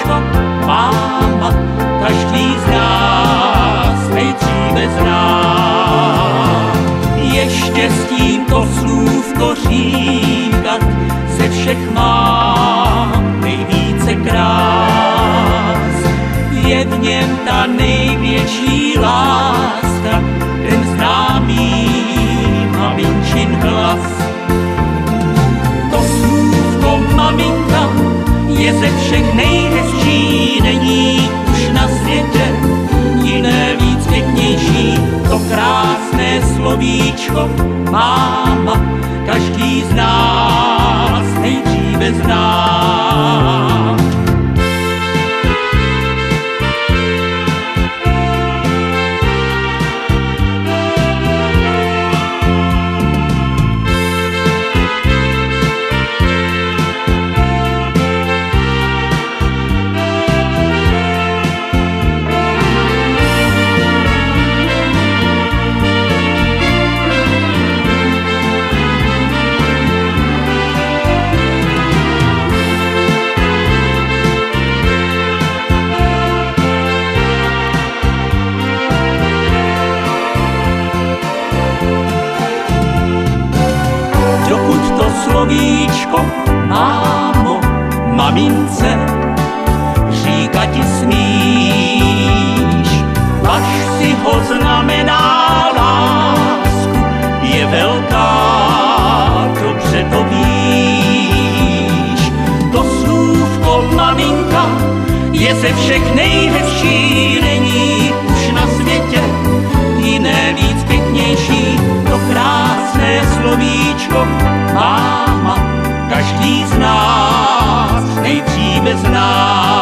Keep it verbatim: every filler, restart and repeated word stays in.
slovíčko máma, každý z nás nejdříve zná. Ještě s tímto slůvko říkat ze všech má nejvíce krás. Je v něm ta největší láska, ten známý maminčin hlas. To slůvko maminka je ze všech nejhezčí, není už na světě jiné víc pěknější. To krásné slovíčko máma, každý z nás nejdříve zná. Slovíčko mámo, mamince, říkat ti smíš, až si ho znamená lásku, je velká, dobře to víš. To slůvko maminka je ze všech nejhezčí, není už na světě jiné víc pěknější. To krásné slovíčko máma, každý z nás nejdříve zná.